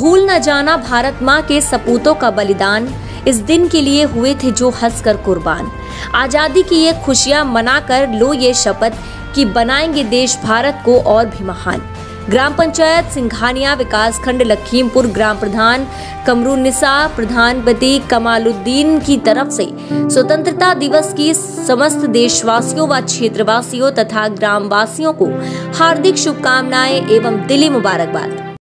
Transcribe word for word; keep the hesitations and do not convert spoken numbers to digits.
भूल न जाना भारत माँ के सपूतों का बलिदान, इस दिन के लिए हुए थे जो हंसकर कुर्बान। आजादी की ये खुशियां मनाकर लो ये शपथ कि बनाएंगे देश भारत को और भी महान। ग्राम पंचायत सिंघानिया विकास खंड लखीमपुर ग्राम प्रधान कमरुन्निसा प्रधानपति कमालुद्दीन की तरफ से स्वतंत्रता दिवस की समस्त देशवासियों व क्षेत्रवासियों तथा ग्रामवासियों को हार्दिक शुभकामनाएं एवं दिली मुबारकबाद।